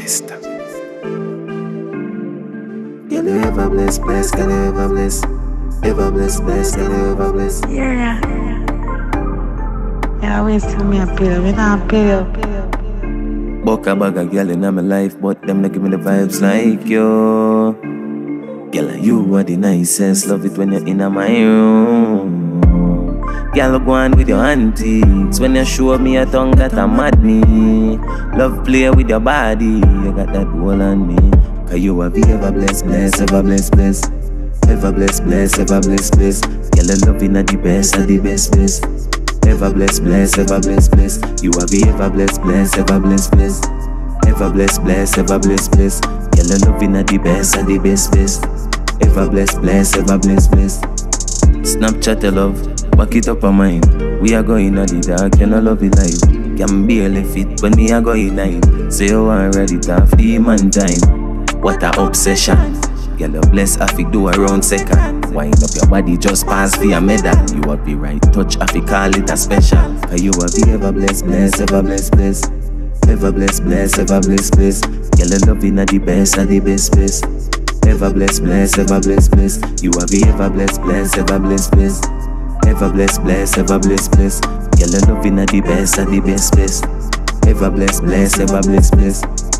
best. Girl, you ever bless, bless, girl, you ever bless. Ever bless, bless, girl, you ever bless. Yeah. You always tell me a pillow, we not pillow. Buck a bag of girl in my life, but them not give me the vibes like you. Girl, you are the nicest. Love it when you're in my room. Girl, go on with your antics. When you show me a tongue that a mad me. Love play with your body. You got that wall on me. Cause you have ever bless, bless, ever bless, bless. Ever bless, bless, ever bless, bless. Girl, I love you at the best, at the best, best. Ever bless, bless, ever bless, bless. You have ever bless, bless, ever bless, bless. Ever bless, bless, ever bless, bless. Girl, I love you at the best, at the best, best. Ever bless, bless, ever bless, bless. Snapchat your love, back it up on mine. We are going at the dark, you know love it live. Can barely fit when me are going night. Say you want ready to have the man time. What a obsession. Girl, you bless, I fi do around second. Wind up your body, just pass for your medal. You have the right touch, I fi call it a special. Cause you have the ever bless, bless, ever bless, bless. Ever bless, bless, ever bless, bless. Girl, you love it at the best, best. Ever bless, bless, ever bless, bless. You have the ever bless, bless, ever bless, bless. Ever bless, bless, ever bless, bless. Girl, you love it at the best, best. Ever bless, bless, ever bless, bless.